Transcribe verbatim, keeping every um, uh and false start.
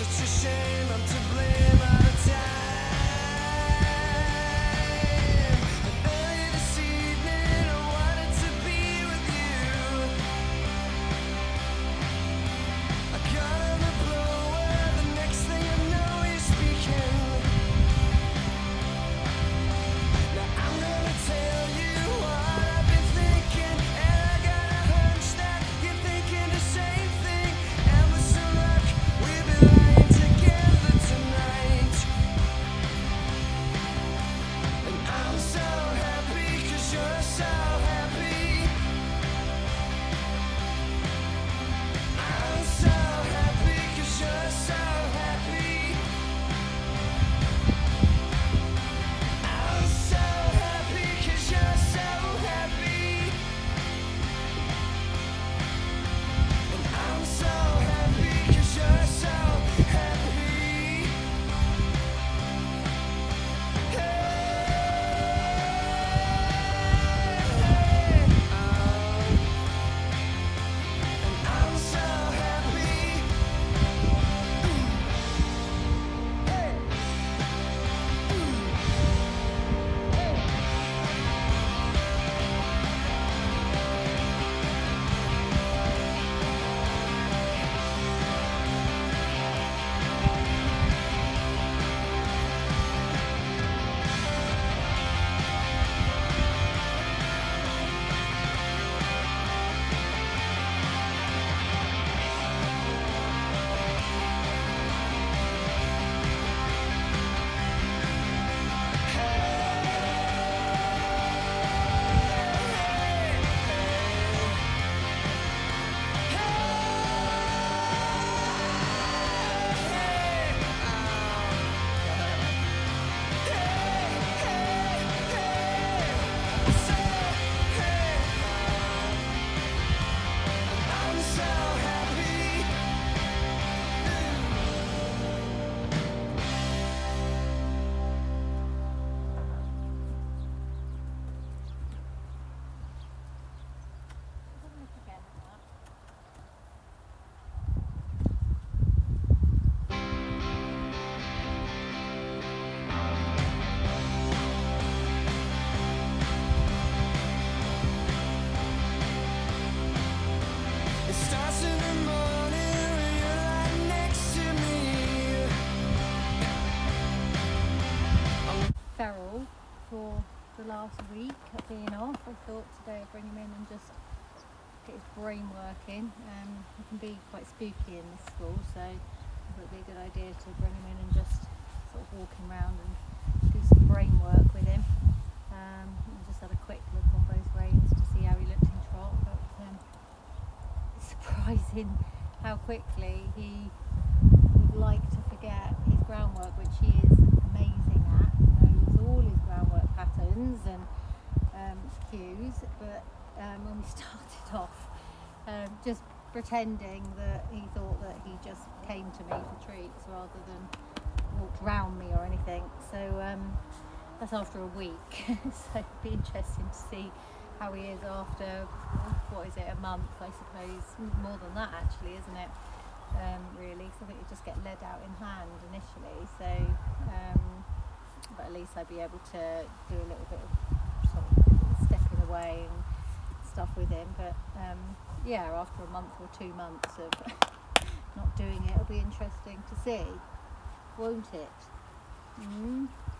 such a shame I'm to blame all the time. And early this evening I wanted to be with you. I got on the blower, the next thing I know you're speaking. Now I'm gonna tell you what I've been thinking, and I got a hunch that you're thinking the same thing. And with some luck, we'll be lying together tonight. And I'm so happy 'cause you're so happy. I'm so happy 'cause you're so happy. I'm so happy 'cause you're so happy. And I'm so happy 'cause you're so happy. Hey, oh. And I'm so happy. Hey. I'm so happy. It starts in the morning when you're right next to me. Feral for the last week of being off. I thought today I'd bring him in and just get his brain working. Um, it can be quite spooky in this school, so I thought it'd be a good idea to bring him in and just sort of walk him around and do some brain work with him. Um, I just had a quick look on both reins to see how he looked in trot, but um, it's surprising how quickly he would like to forget his groundwork, which he is amazing at. He knows all his groundwork patterns and um, cues, but um, when we started off, um, just pretending that he thought that he just came to me for treats rather than walked round me or anything. So um, that's after a week. So it'd be interesting to see how he is after, what is it, a month, I suppose. More than that actually, isn't it? Um, really, so I think you just get led out in hand initially. So, um, but at least I'd be able to do a little bit of sort of stepping away and stuff with him. But um, yeah, after a month or two months of not doing it, it'll be interesting to see, won't it? Mm.